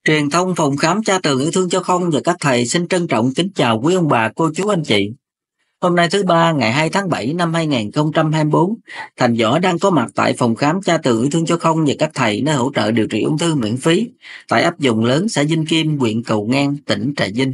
Truyền thông phòng khám Cha Tường Yêu Thương Cho Không và các thầy xin trân trọng kính chào quý ông bà, cô chú, anh chị. Hôm nay thứ Ba ngày 2 tháng 7 năm 2024, Thành Võ đang có mặt tại phòng khám Cha Tường Yêu Thương Cho Không và các thầy nơi hỗ trợ điều trị ung thư miễn phí tại ấp Dòng Lớn, xã Vinh Kim, huyện Cầu Ngang, tỉnh Trà Vinh.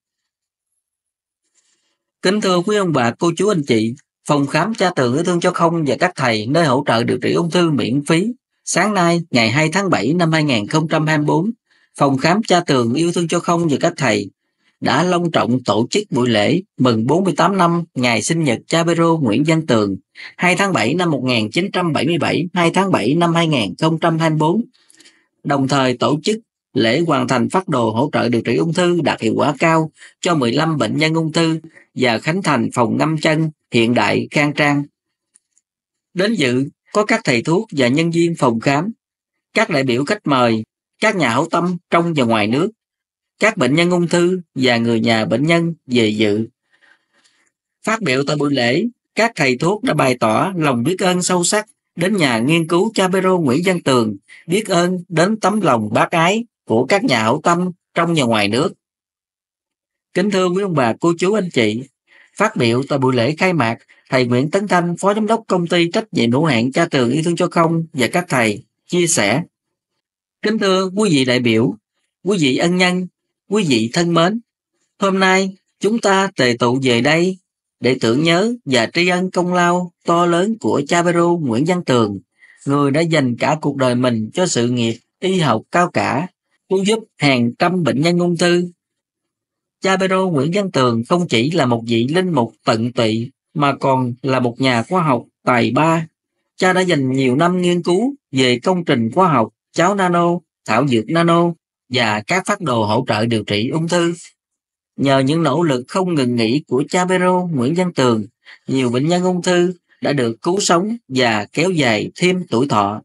Kính thưa quý ông bà, cô chú, anh chị, phòng khám Cha Tường Yêu Thương Cho Không và các thầy nơi hỗ trợ điều trị ung thư miễn phí. Sáng nay, ngày 2 tháng 7 năm 2024, phòng khám Cha Tường Yêu Thương Cho Không và các thầy đã long trọng tổ chức buổi lễ mừng 48 năm ngày sinh nhật cha Pero Nguyễn Văn Tường, 2 tháng 7 năm 1977, 2 tháng 7 năm 2024. Đồng thời tổ chức lễ hoàn thành phác đồ hỗ trợ điều trị ung thư đạt hiệu quả cao cho 15 bệnh nhân ung thư và khánh thành phòng ngâm chân hiện đại khang trang. Đến dự có các thầy thuốc và nhân viên phòng khám, các đại biểu khách mời, các nhà hảo tâm trong và ngoài nước, các bệnh nhân ung thư và người nhà bệnh nhân về dự. Phát biểu tại buổi lễ, các thầy thuốc đã bày tỏ lòng biết ơn sâu sắc đến nhà nghiên cứu cha Pero Nguyễn Văn Tường, biết ơn đến tấm lòng bác ái của các nhà hảo tâm trong và ngoài nước. Kính thưa quý ông bà, cô chú, anh chị, phát biểu tại buổi lễ khai mạc, thầy Nguyễn Tấn Thanh, Phó Giám đốc Công ty trách nhiệm hữu hạn Cha Tường Yêu Thương Cho Không và các thầy chia sẻ: kính thưa quý vị đại biểu, quý vị ân nhân, quý vị thân mến, hôm nay chúng ta tề tụ về đây để tưởng nhớ và tri ân công lao to lớn của cha Pero Nguyễn Văn Tường, người đã dành cả cuộc đời mình cho sự nghiệp y học cao cả, cứu giúp hàng trăm bệnh nhân ung thư. Cha Pero Nguyễn Văn Tường không chỉ là một vị linh mục tận tụy mà còn là một nhà khoa học tài ba. Cha đã dành nhiều năm nghiên cứu về công trình khoa học, cháo nano, thảo dược nano và các phác đồ hỗ trợ điều trị ung thư. Nhờ những nỗ lực không ngừng nghỉ của cha Pero Nguyễn Văn Tường, nhiều bệnh nhân ung thư đã được cứu sống và kéo dài thêm tuổi thọ.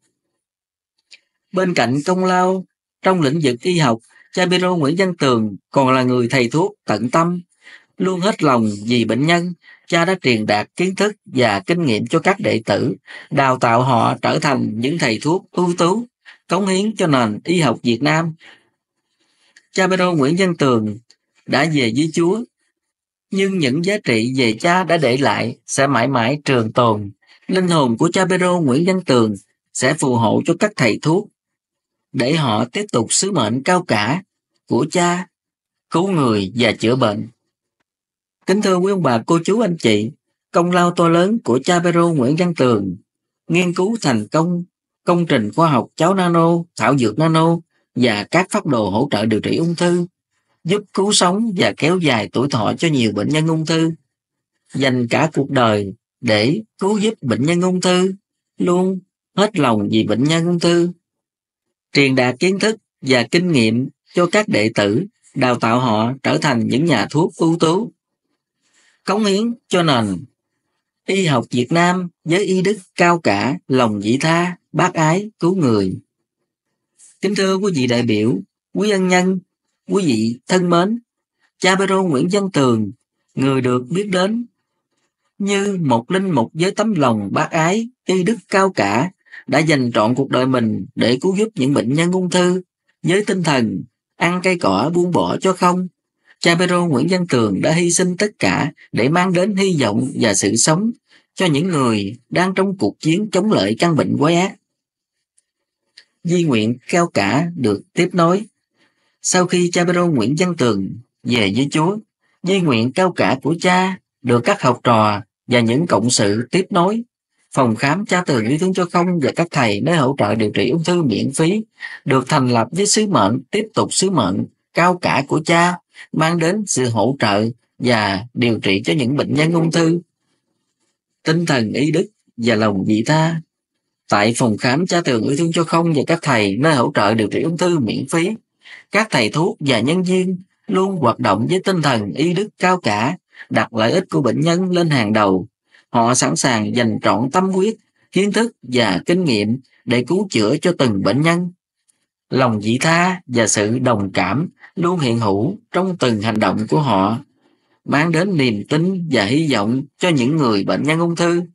Bên cạnh công lao trong lĩnh vực y học, cha Pero Nguyễn Văn Tường còn là người thầy thuốc tận tâm. Luôn hết lòng vì bệnh nhân, cha đã truyền đạt kiến thức và kinh nghiệm cho các đệ tử, đào tạo họ trở thành những thầy thuốc ưu tú, cống hiến cho nền y học Việt Nam. Cha Pero Nguyễn Văn Tường đã về với Chúa, nhưng những giá trị về cha đã để lại sẽ mãi mãi trường tồn. Linh hồn của cha Pero Nguyễn Văn Tường sẽ phù hộ cho các thầy thuốc để họ tiếp tục sứ mệnh cao cả của cha, cứu người và chữa bệnh. Kính thưa quý ông bà, cô chú, anh chị, công lao to lớn của cha Pero Nguyễn Văn Tường, nghiên cứu thành công công trình khoa học cháo nano, thảo dược nano và các phác đồ hỗ trợ điều trị ung thư, giúp cứu sống và kéo dài tuổi thọ cho nhiều bệnh nhân ung thư, dành cả cuộc đời để cứu giúp bệnh nhân ung thư, luôn hết lòng vì bệnh nhân ung thư, truyền đạt kiến thức và kinh nghiệm cho các đệ tử, đào tạo họ trở thành những nhà thuốc ưu tú, cống hiến cho nền y học Việt Nam với y đức cao cả, lòng vị tha, bác ái, cứu người. Kính thưa quý vị đại biểu, quý ân nhân, quý vị thân mến, cha Pero Nguyễn Văn Tường, người được biết đến như một linh mục với tấm lòng bác ái, y đức cao cả, đã dành trọn cuộc đời mình để cứu giúp những bệnh nhân ung thư với tinh thần ăn cây cỏ buông bỏ cho không. Cha Pero Nguyễn Văn Tường đã hy sinh tất cả để mang đến hy vọng và sự sống cho những người đang trong cuộc chiến chống lại căn bệnh quái ác. Di nguyện cao cả được tiếp nối. Sau khi cha Pero Nguyễn Văn Tường về với Chúa, di nguyện cao cả của cha được các học trò và những cộng sự tiếp nối. Phòng khám Cha Tường Yêu Thương Cho Không và các thầy nơi hỗ trợ điều trị ung thư miễn phí được thành lập với sứ mệnh tiếp tục sứ mệnh cao cả của cha, mang đến sự hỗ trợ và điều trị cho những bệnh nhân ung thư. Tinh thần y đức và lòng vị tha. Tại phòng khám Cha Tường Yêu Thương Cho Không và các thầy nơi hỗ trợ điều trị ung thư miễn phí, các thầy thuốc và nhân viên luôn hoạt động với tinh thần y đức cao cả, đặt lợi ích của bệnh nhân lên hàng đầu. Họ sẵn sàng dành trọn tâm huyết, kiến thức và kinh nghiệm để cứu chữa cho từng bệnh nhân. Lòng vị tha và sự đồng cảm luôn hiện hữu trong từng hành động của họ, mang đến niềm tin và hy vọng cho những người bệnh nhân ung thư.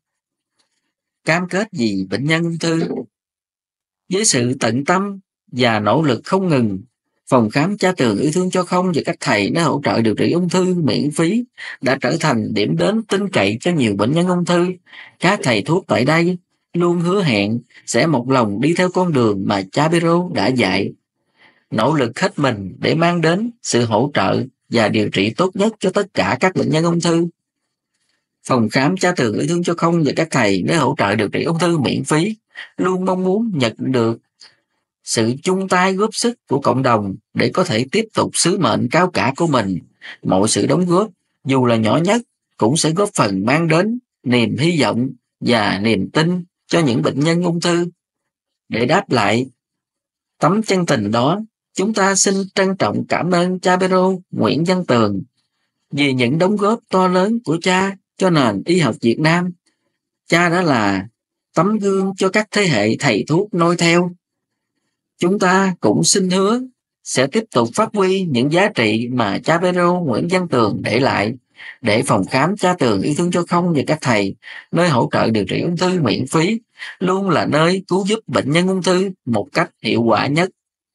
Cam kết vì bệnh nhân ung thư. Với sự tận tâm và nỗ lực không ngừng, Phòng khám Cha Tường Yêu Thương Cho Không và các thầy nơi hỗ trợ điều trị ung thư miễn phí đã trở thành điểm đến tin cậy cho nhiều bệnh nhân ung thư. Các thầy thuốc tại đây luôn hứa hẹn sẽ một lòng đi theo con đường mà cha Pero đã dạy, nỗ lực hết mình để mang đến sự hỗ trợ và điều trị tốt nhất cho tất cả các bệnh nhân ung thư. Phòng khám Cha Tường Yêu Thương Cho Không và các thầy nơi hỗ trợ điều trị ung thư miễn phí luôn mong muốn nhận được sự chung tay góp sức của cộng đồng để có thể tiếp tục sứ mệnh cao cả của mình. Mọi sự đóng góp, dù là nhỏ nhất, cũng sẽ góp phần mang đến niềm hy vọng và niềm tin cho những bệnh nhân ung thư. Để đáp lại tấm chân tình đó, chúng ta xin trân trọng cảm ơn cha Pero Nguyễn Văn Tường vì những đóng góp to lớn của cha cho nền y học Việt Nam. Cha đã là tấm gương cho các thế hệ thầy thuốc noi theo. Chúng ta cũng xin hứa sẽ tiếp tục phát huy những giá trị mà cha Pero Nguyễn Văn Tường để lại, để phòng khám Cha Tường Yêu Thương Cho Không và các thầy nơi hỗ trợ điều trị ung thư miễn phí luôn là nơi cứu giúp bệnh nhân ung thư một cách hiệu quả nhất.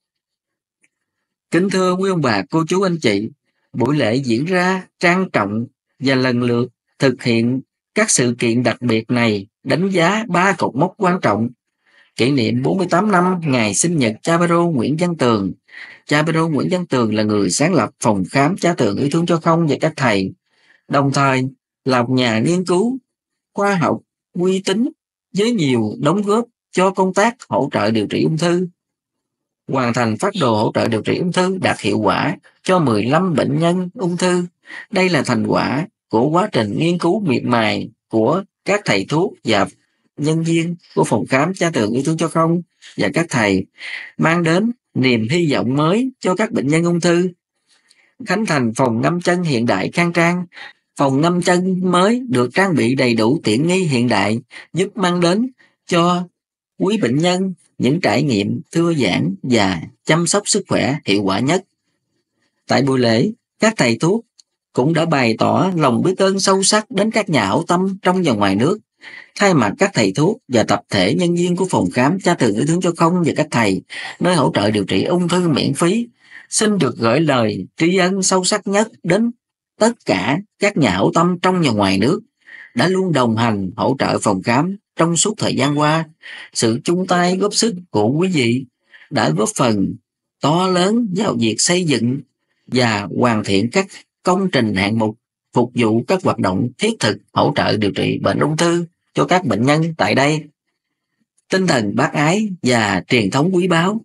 Kính thưa quý ông bà, cô chú, anh chị, buổi lễ diễn ra trang trọng và lần lượt thực hiện các sự kiện đặc biệt này đánh giá 3 cột mốc quan trọng. Kỷ niệm 48 năm ngày sinh nhật cha Pero Nguyễn Văn Tường. Cha Pero Nguyễn Văn Tường là người sáng lập phòng khám Cha Tường Yêu Thương Cho Không và các thầy, đồng thời là một nhà nghiên cứu khoa học uy tín với nhiều đóng góp cho công tác hỗ trợ điều trị ung thư. Hoàn thành phác đồ hỗ trợ điều trị ung thư đạt hiệu quả cho 15 bệnh nhân ung thư. Đây là thành quả của quá trình nghiên cứu miệt mài của các thầy thuốc và nhân viên của phòng khám Cha Tường Yêu Thương Cho Không và các thầy, mang đến niềm hy vọng mới cho các bệnh nhân ung thư. Khánh thành phòng ngâm chân hiện đại khang trang. Phòng ngâm chân mới được trang bị đầy đủ tiện nghi hiện đại, giúp mang đến cho quý bệnh nhân những trải nghiệm thư giãn và chăm sóc sức khỏe hiệu quả nhất. Tại buổi lễ, các thầy thuốc cũng đã bày tỏ lòng biết ơn sâu sắc đến các nhà hảo tâm trong và ngoài nước. Thay mặt các thầy thuốc và tập thể nhân viên của phòng khám Cha Tường Yêu Thương Cho Không và các thầy nơi hỗ trợ điều trị ung thư miễn phí, xin được gửi lời tri ân sâu sắc nhất đến tất cả các nhà hảo tâm trong và ngoài nước đã luôn đồng hành hỗ trợ phòng khám trong suốt thời gian qua. Sự chung tay góp sức của quý vị đã góp phần to lớn vào việc xây dựng và hoàn thiện các công trình hạng mục phục vụ các hoạt động thiết thực hỗ trợ điều trị bệnh ung thư cho các bệnh nhân tại đây. Tinh thần bác ái và truyền thống quý báu,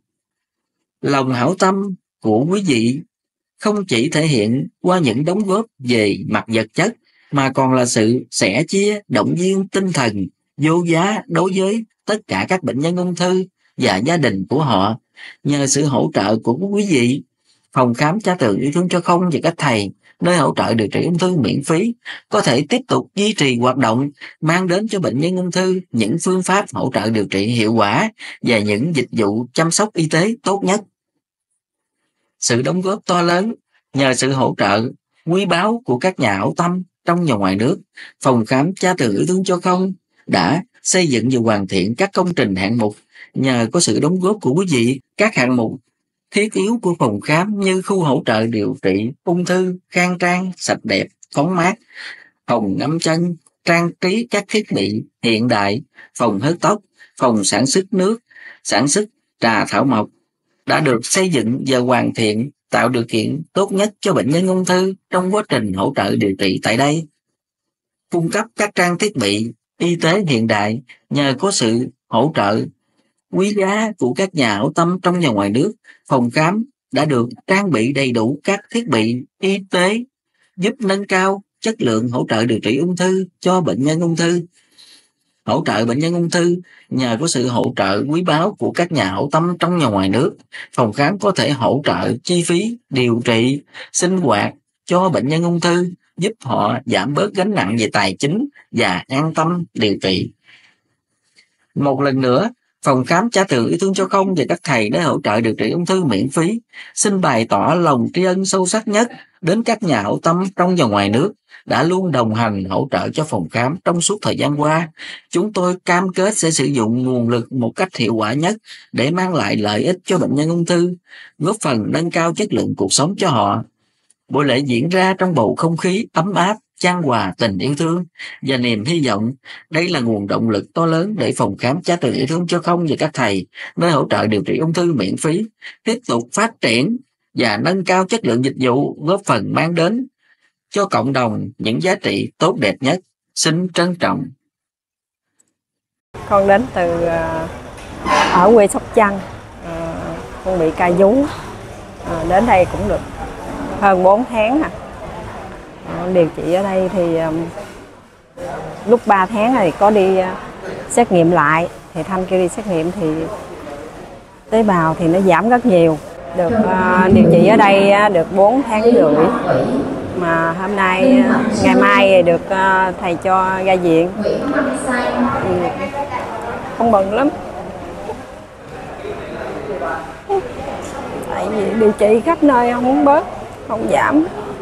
lòng hảo tâm của quý vị không chỉ thể hiện qua những đóng góp về mặt vật chất mà còn là sự sẻ chia, động viên tinh thần vô giá đối với tất cả các bệnh nhân ung thư và gia đình của họ. Nhờ sự hỗ trợ của quý vị, phòng khám Cha Tường Yêu Thương Cho Không và các thầy nơi hỗ trợ điều trị ung thư miễn phí có thể tiếp tục duy trì hoạt động, mang đến cho bệnh nhân ung thư những phương pháp hỗ trợ điều trị hiệu quả và những dịch vụ chăm sóc y tế tốt nhất. Sự đóng góp to lớn nhờ sự hỗ trợ quý báu của các nhà hảo tâm trong và ngoài nước, phòng khám Cha Tường Yêu Thương Cho Không đã xây dựng và hoàn thiện các công trình hạng mục. Nhờ có sự đóng góp của quý vị, các hạng mục thiết yếu của phòng khám như khu hỗ trợ điều trị ung thư khang trang, sạch đẹp, thoáng mát, phòng ngâm chân, trang trí các thiết bị hiện đại, phòng hớt tóc, phòng sản xuất nước, sản xuất trà thảo mộc đã được xây dựng và hoàn thiện, tạo điều kiện tốt nhất cho bệnh nhân ung thư trong quá trình hỗ trợ điều trị tại đây. Cung cấp các trang thiết bị y tế hiện đại. Nhờ có sự hỗ trợ quý giá của các nhà hảo tâm trong và ngoài nước, phòng khám đã được trang bị đầy đủ các thiết bị y tế giúp nâng cao chất lượng hỗ trợ điều trị ung thư cho bệnh nhân ung thư. Hỗ trợ bệnh nhân ung thư nhờ có sự hỗ trợ quý báu của các nhà hảo tâm trong và ngoài nước, phòng khám có thể hỗ trợ chi phí điều trị, sinh hoạt cho bệnh nhân ung thư, giúp họ giảm bớt gánh nặng về tài chính và an tâm điều trị. Một lần nữa, Phòng khám Cha Tường Yêu Thương Cho Không và các thầy đã hỗ trợ điều trị ung thư miễn phí. Xin bày tỏ lòng tri ân sâu sắc nhất đến các nhà hảo tâm trong và ngoài nước đã luôn đồng hành hỗ trợ cho phòng khám trong suốt thời gian qua. Chúng tôi cam kết sẽ sử dụng nguồn lực một cách hiệu quả nhất để mang lại lợi ích cho bệnh nhân ung thư, góp phần nâng cao chất lượng cuộc sống cho họ. Buổi lễ diễn ra trong bầu không khí ấm áp, chan hòa tình yêu thương và niềm hy vọng. Đây là nguồn động lực to lớn để phòng khám Cha Tường Yêu Thương Cho Không và các thầy nơi hỗ trợ điều trị ung thư miễn phí tiếp tục phát triển và nâng cao chất lượng dịch vụ, góp phần mang đến cho cộng đồng những giá trị tốt đẹp nhất. Xin trân trọng. Con đến từ ở quê Sóc Trăng, con bị ca vú, đến đây cũng được hơn 4 tháng. Điều trị ở đây thì lúc 3 tháng thì có đi xét nghiệm lại, thì Thanh kêu đi xét nghiệm thì tế bào thì nó giảm rất nhiều. Được điều trị ở đây được 4 tháng rưỡi, mà hôm nay ngày mai được thầy cho ra viện. Không mừng lắm, tại vì điều trị khắp nơi không bớt, không giảm.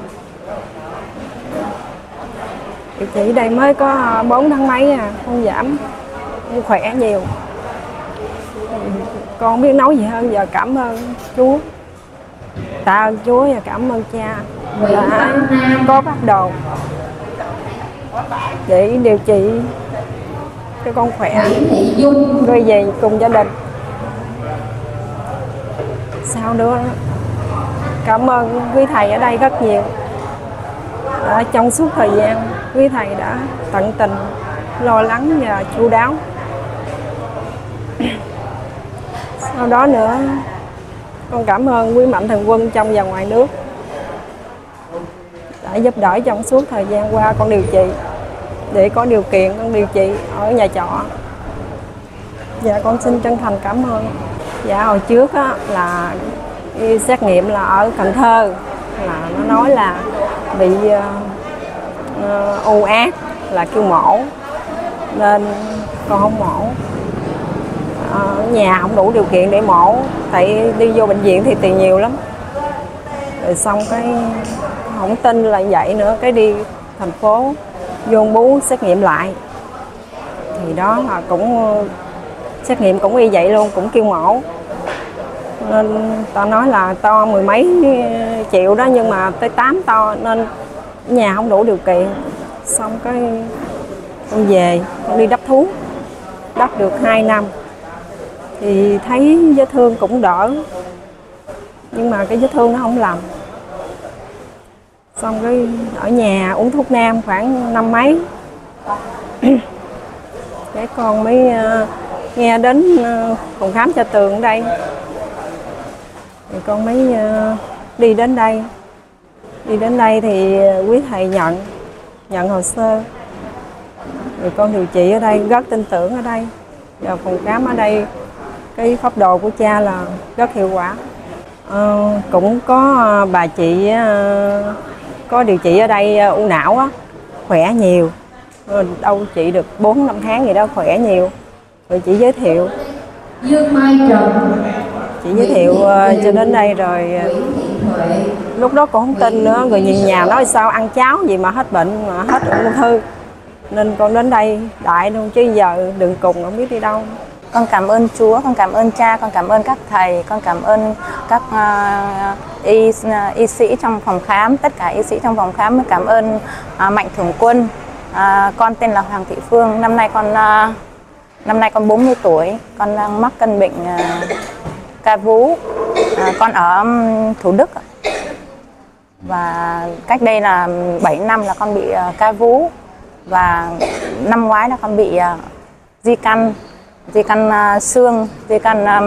Điều trị đây mới có 4 tháng mấy không giảm, không khỏe nhiều. Con biết nói gì hơn giờ cảm ơn Chúa, tạ ơn Chúa và cảm ơn Cha đã có phác đồ để điều trị cho con khỏe, rồi về cùng gia đình. Sau đó cảm ơn quý thầy ở đây rất nhiều. Trong suốt thời gian quý thầy đã tận tình lo lắng và chu đáo. Sau đó nữa con cảm ơn quý mạnh thường quân trong và ngoài nước đã giúp đỡ trong suốt thời gian qua con điều trị, để có điều kiện con điều trị ở nhà trọ. Dạ con xin chân thành cảm ơn. Dạ hồi trước là đi xét nghiệm là ở Cần Thơ, là nó nói là bị u ác, là kêu mổ, nên con không mổ. Ở nhà không đủ điều kiện để mổ, tại đi vô bệnh viện thì tiền nhiều lắm. Rồi xong cái không tin là vậy nữa, cái đi thành phố vô bú xét nghiệm lại, thì đó là cũng xét nghiệm cũng y vậy luôn, cũng kêu mổ. Nên ta nói là to 10 mấy triệu đó, nhưng mà tới 8 to nên nhà không đủ điều kiện. Xong cái con về, con đi đắp thuốc, đắp được 2 năm thì thấy vết thương cũng đỡ, nhưng mà cái vết thương nó không lành. Xong cái ở nhà uống thuốc nam khoảng 5 mấy cái con mới nghe đến phòng khám Cha Tường ở đây, thì con mới đi đến đây. Đi đến đây thì quý thầy nhận hồ sơ, rồi con điều trị ở đây rất tin tưởng ở đây. Và phòng khám ở đây cái phác đồ của Cha là rất hiệu quả. Cũng có bà chị có điều trị ở đây u não á, khỏe nhiều. Đâu chị được 4-5 tháng gì đó, khỏe nhiều. Rồi chị giới thiệu cho đến đây, rồi lúc đó con không tin nữa, rồi nhìn nhà nói sao ăn cháo gì mà hết bệnh, mà hết ung thư, nên con đến đây đại luôn, chứ giờ đừng cùng không biết đi đâu. Con cảm ơn Chúa, con cảm ơn Cha, con cảm ơn các thầy, con cảm ơn các y sĩ trong phòng khám, tất cả y sĩ trong phòng khám. Cảm ơn Mạnh Thường Quân. Con tên là Hoàng Thị Phương, năm nay con 40 tuổi, con đang mắc căn bệnh ca vú. Con ở Thủ Đức, và cách đây là 7 năm là con bị ca vú, và năm ngoái là con bị di căn xương, di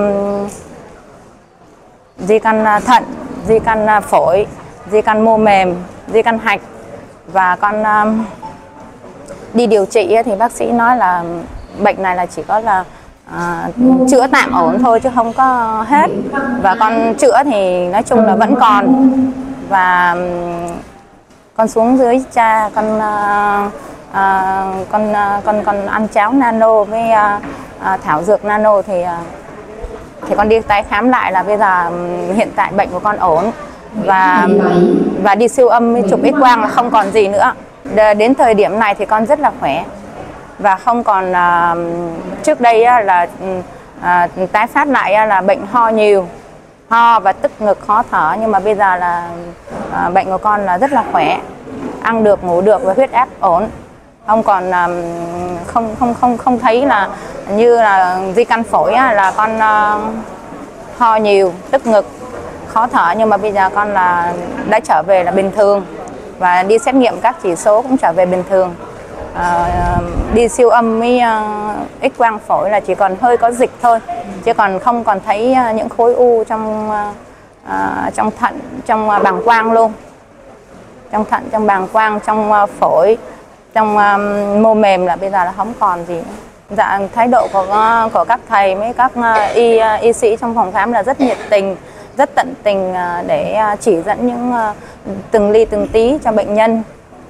căn thận, di căn phổi, di căn mô mềm, di căn hạch. Và con đi điều trị thì bác sĩ nói là bệnh này là chỉ có là chữa tạm ổn thôi chứ không có hết. Và con chữa thì nói chung là vẫn còn. Và con xuống dưới Cha, con ăn cháo nano với thảo dược nano thì con đi tái khám lại là bây giờ hiện tại bệnh của con ổn, và đi siêu âm chụp X quang là không còn gì nữa. Đến thời điểm này thì con rất là khỏe và không còn trước đây là tái phát lại là bệnh ho nhiều, ho và tức ngực khó thở, nhưng mà bây giờ là bệnh của con là rất là khỏe, ăn được ngủ được và huyết áp ổn, không còn không thấy là như là di căn phổi là con ho nhiều, tức ngực, khó thở, nhưng mà bây giờ con là đã trở về là bình thường và đi xét nghiệm các chỉ số cũng trở về bình thường. Đi siêu âm với X quang phổi là chỉ còn hơi có dịch thôi, chứ còn không còn thấy những khối u trong thận, trong bàng quang luôn, trong thận, trong bàng quang, trong phổi, trong mô mềm là bây giờ là không còn gì nữa. Dạ, thái độ của các thầy với các y sĩ trong phòng khám là rất nhiệt tình, rất tận tình để chỉ dẫn những từng ly từng tí cho bệnh nhân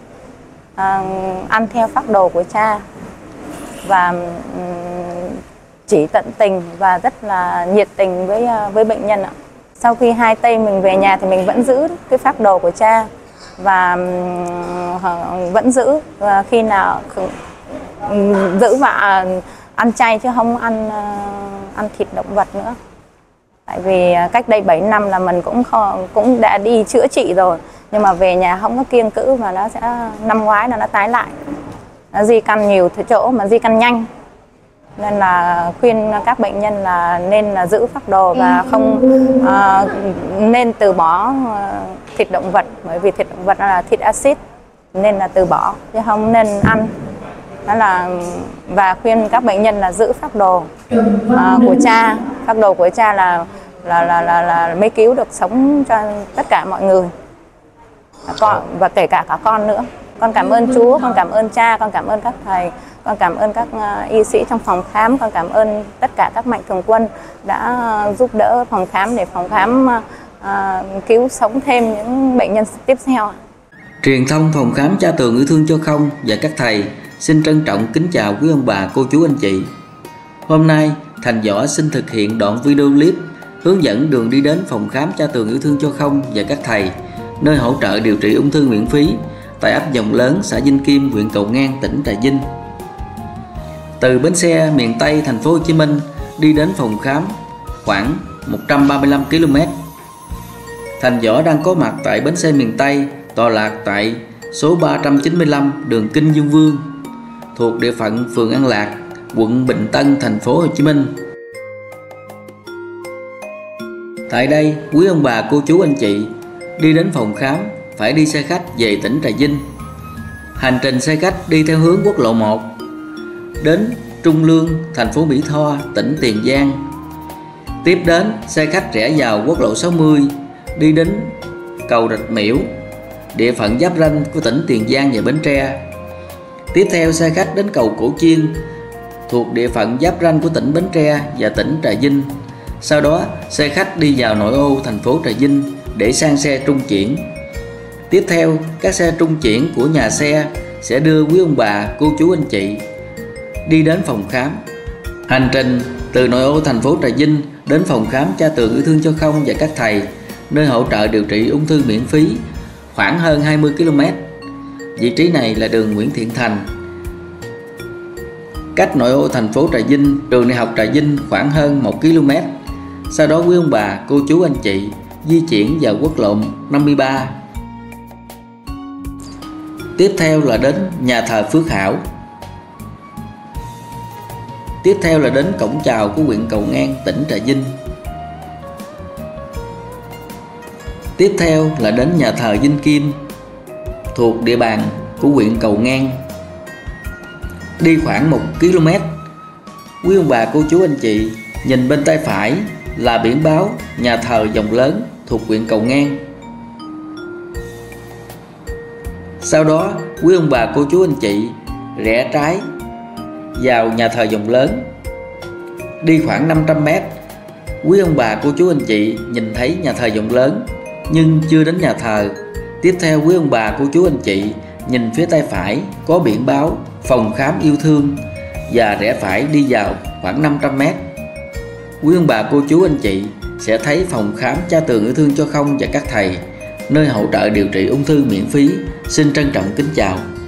ăn theo phác đồ của cha, và chỉ tận tình và rất là nhiệt tình với bệnh nhân ạ. Sau khi 2 tây mình về nhà thì mình vẫn giữ cái phác đồ của cha và vẫn giữ, và khi nào giữ và ăn chay chứ không ăn thịt động vật nữa. Tại vì cách đây 7 năm là mình cũng đã đi chữa trị rồi, nhưng mà về nhà không có kiêng cữ mà nó sẽ năm ngoái là nó tái lại. Nó di căn nhiều chỗ mà di căn nhanh, nên là khuyên các bệnh nhân là nên là giữ phác đồ và không nên từ bỏ thịt động vật, bởi vì thịt động vật là thịt axit nên là từ bỏ chứ không nên ăn. Đó là, và khuyên các bệnh nhân là giữ phác đồ của cha. Phác đồ của cha là mới cứu được sống cho tất cả mọi người, và kể cả con nữa. Con cảm ơn Chúa, con cảm ơn cha, con cảm ơn các thầy, con cảm ơn các y sĩ trong phòng khám, con cảm ơn tất cả các mạnh thường quân đã giúp đỡ phòng khám để phòng khám cứu sống thêm những bệnh nhân tiếp theo. Truyền thông phòng khám Cha Tường Yêu Thương Cho Không và các thầy xin trân trọng kính chào quý ông bà, cô chú, anh chị. Hôm nay Thành Võ xin thực hiện đoạn video clip hướng dẫn đường đi đến phòng khám Cha Tường Yêu Thương Cho Không và các thầy, nơi hỗ trợ điều trị ung thư miễn phí tại ấp Dòng Lớn, xã Vinh Kim, huyện Cầu Ngang, tỉnh Trà Vinh. Từ bến xe miền Tây thành phố Hồ Chí Minh đi đến phòng khám khoảng 135 km. Thành Võ đang có mặt tại bến xe miền Tây, tọa lạc tại số 395 đường Kinh Dương Vương, thuộc địa phận phường An Lạc, quận Bình Tân, thành phố Hồ Chí Minh. Tại đây, quý ông bà, cô chú, anh chị đi đến phòng khám phải đi xe khách về tỉnh Trà Vinh. Hành trình xe khách đi theo hướng quốc lộ 1 đến Trung Lương, thành phố Mỹ Tho, tỉnh Tiền Giang. Tiếp đến xe khách rẽ vào quốc lộ 60 đi đến cầu Rạch Miễu, địa phận giáp ranh của tỉnh Tiền Giang và Bến Tre. Tiếp theo xe khách đến cầu Cổ Chiên, thuộc địa phận giáp ranh của tỉnh Bến Tre và tỉnh Trà Vinh. Sau đó xe khách đi vào nội ô thành phố Trà Vinh để sang xe trung chuyển. Tiếp theo các xe trung chuyển của nhà xe sẽ đưa quý ông bà, cô chú, anh chị đi đến phòng khám. Hành trình từ nội ô thành phố Trà Vinh đến phòng khám Cha Tường Yêu Thương Cho Không và các thầy, nơi hỗ trợ điều trị ung thư miễn phí, khoảng hơn 20 km. Vị trí này là đường Nguyễn Thiện Thành, cách nội ô thành phố Trà Vinh, trường đại học Trà Vinh khoảng hơn 1 km. Sau đó quý ông bà, cô chú, anh chị di chuyển vào quốc lộ 53. Tiếp theo là đến nhà thờ Phước Hảo. Tiếp theo là đến cổng chào của huyện Cầu Ngang, tỉnh Trà Vinh. Tiếp theo là đến nhà thờ Vinh Kim, thuộc địa bàn của huyện Cầu Ngang. Đi khoảng 1 km, quý ông bà, cô chú, anh chị nhìn bên tay phải là biển báo nhà thờ Dòng Lớn, thuộc huyện Cầu Ngang. Sau đó quý ông bà, cô chú, anh chị rẽ trái vào nhà thờ Dòng Lớn. Đi khoảng 500 m, quý ông bà, cô chú, anh chị nhìn thấy nhà thờ Dòng Lớn nhưng chưa đến nhà thờ. Tiếp theo quý ông bà, cô chú, anh chị nhìn phía tay phải có biển báo phòng khám yêu thương và rẽ phải đi vào khoảng 500 m. Quý ông bà, cô chú, anh chị sẽ thấy phòng khám Cha Tường Yêu Thương Cho Không và Các Thầy, nơi hỗ trợ điều trị ung thư miễn phí. Xin trân trọng kính chào.